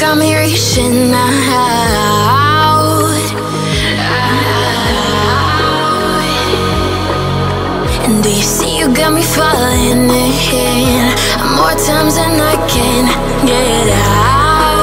got me reaching out. And do you see you got me falling in more times than I can get out.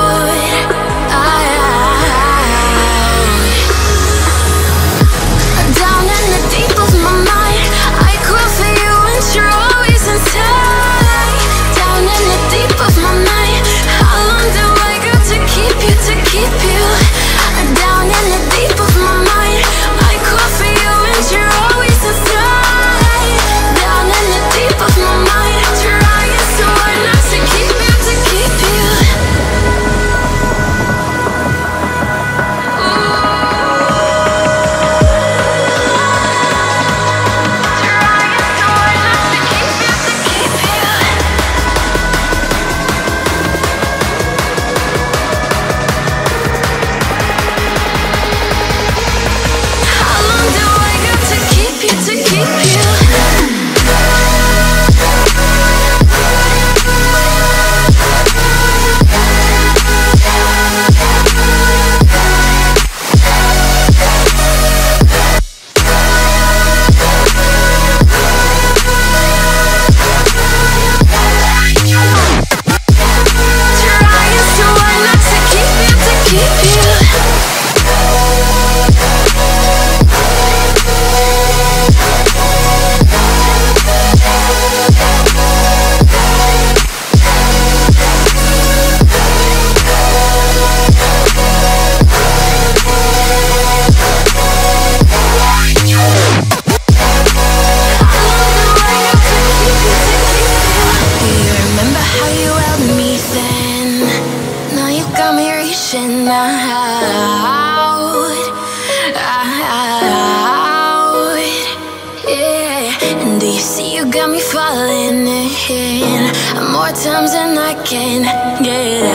Down in the deep of my mind, I crawl for you and you're always inside. Down in the deep of my mind, how long do I got to keep you, to keep you? Down in the deep of my mind, I crawl for you and you're always inside. Down in the deep of my mind, trying so hard not to keep you, to keep you. Times and I can't get